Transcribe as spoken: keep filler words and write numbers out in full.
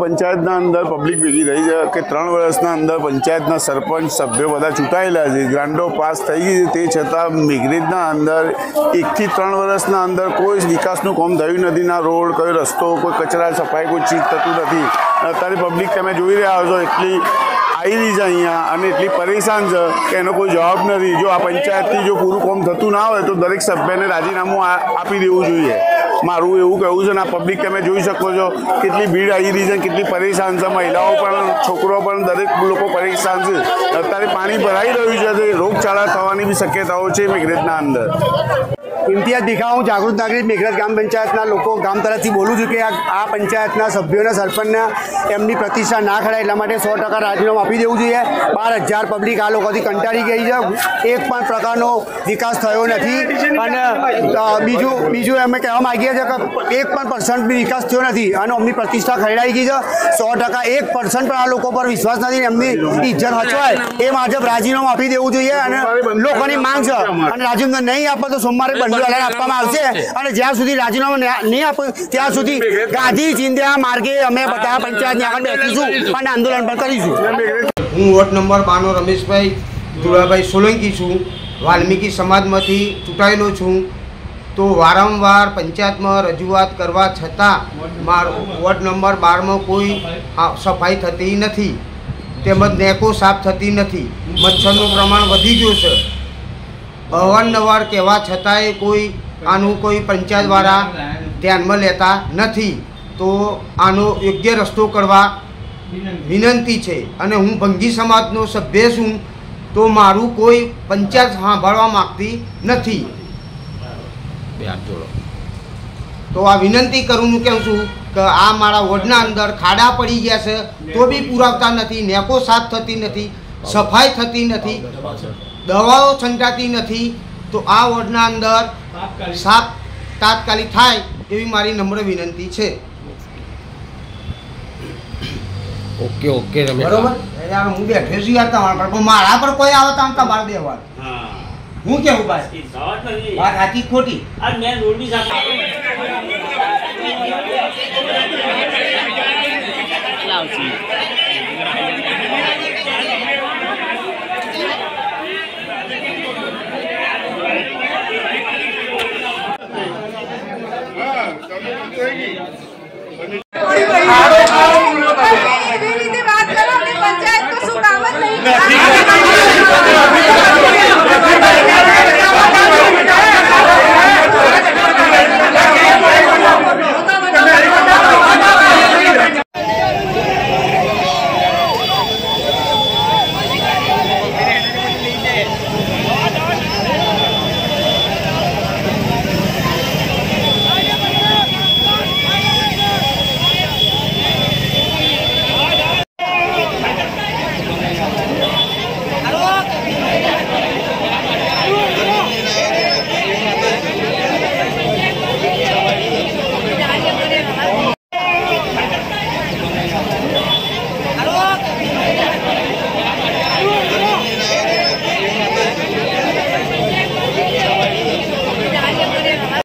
પંચાયતના અંદર પબ્લિક ભેગી થઈ છે કે ત્રણ વર્ષના અંદર પંચાયતના સરપંચ સભ્યો બધા ચૂંટાયેલા છે, ગ્રાન્ડો પાસ થઈ ગઈ છે, તે છતાં મેઘરજના અંદર એકથી ત્રણ વર્ષના અંદર કોઈ વિકાસનું કામ થયું નથી, ના રોડ, કોઈ રસ્તો, કોઈ કચરા સફાઈ, કોઈ ચીજ થતું નથી। અત્યારે પબ્લિક તમે જોઈ રહ્યા છો એટલી આવી છે અહીંયા અને એટલી પરેશાન છે કે એનો કોઈ જવાબ નથી। જો આ પંચાયતથી જો પૂરું કામ થતું ના હોય તો દરેક સભ્યને રાજીનામું આપી દેવું જોઈએ, મારું એવું કહેવું છે। ને આ પબ્લિક તમે જોઈ શકો છો કેટલી ભીડ આવી રહી છે, કેટલી પરેશાન છે, મહિલાઓ પણ, છોકરો પણ, દરેક લોકો પરેશાન છે। અત્યારે પાણી ભરાઈ રહ્યું છે તો રોગચાળા થવાની બી શક્યતાઓ છે મેઘરજના અંદર। ઇમ્તિયાઝ ભીખા, હું જાગૃત નાગરિક મેઘરજ ગ્રામ પંચાયતના લોકો ગામ તરફથી બોલું છું કે આ પંચાયતના સભ્યોના સરપંચના એમની પ્રતિષ્ઠા ના ખડાય એટલા માટે સો ટકા રાજીનામું આપી દેવું જોઈએ। બાર હજાર પબ્લિક આ લોકોથી કંટાળી ગઈ છે, એક પણ પ્રકારનો વિકાસ થયો નથી અને બીજું બીજું અમે કહેવા માગીએ છીએ કે એક પણ પર્સન્ટ બી વિકાસ થયો નથી અને એમની પ્રતિષ્ઠા ખરડાઈ ગઈ છે। સો ટકા એક પર્સન્ટ પણ આ લોકો પર વિશ્વાસ નથી, એમની ઇજ્જત હચવાય એ માજબ રાજીનામું આપી દેવું જોઈએ અને લોકોની માંગ છે અને રાજીનામું નહીં આપે તો સોમવારે આપવામાં આવશે અને જ્યાં સુધી રાજીનામું નહીં આપે ત્યાં સુધી ગાંધી ચિંધ્યા માર્ગે અમે બધા પંચાયતની આગળ બેસીશું અને આંદોલન પણ કરીશું। હું વોર્ડ નંબર બારનો રમેશભાઈ દુલાભાઈ સોલંકી છું, વાલ્મીકી સમાજમાંથી ચૂંટાયેલો છું। તો વારંવાર પંચાયતમાં રજૂઆત કરવા છતાં મારો વોર્ડ નંબર બારમાં કોઈ સફાઈ થતી નથી, તેમજ નેકો સાફ થતી નથી, મચ્છરનું પ્રમાણ વધી ગયું છે। અવારનવાર કહેવા છતાંય કોઈ આનું કોઈ પંચાયતવાળા ધ્યાનમાં લેતા નથી, તો આનો યોગ્ય રસ્તો કરવા વિનંતી છે। અને હું ભંગી સમાજનો સભ્ય છું તો મારું કોઈ પંચાયત સાંભળવા માગતી નથી, તો આ વિનંતી કરું છું કેમ છું કે આ મારા વોર્ડના અંદર ખાડા પડી ગયા છે તો બી પુરાવતા નથી, નેકો સાફ થતી નથી, સફાઈ થતી નથી, દવાઓ છંટાતી નથી, તો આ વોર્ડના અંદર સાફ તાત્કાલિક થાય એવી મારી નમ્ર વિનંતી છે। ઓકે ઓકે રમેશ, બરોબર યાર, હું બેઠો છું યાર તમારા પર, મારા પર કોઈ આવે તો તમારે બે વાર હું કેવું ભાઈ વાત સાચી ખોટી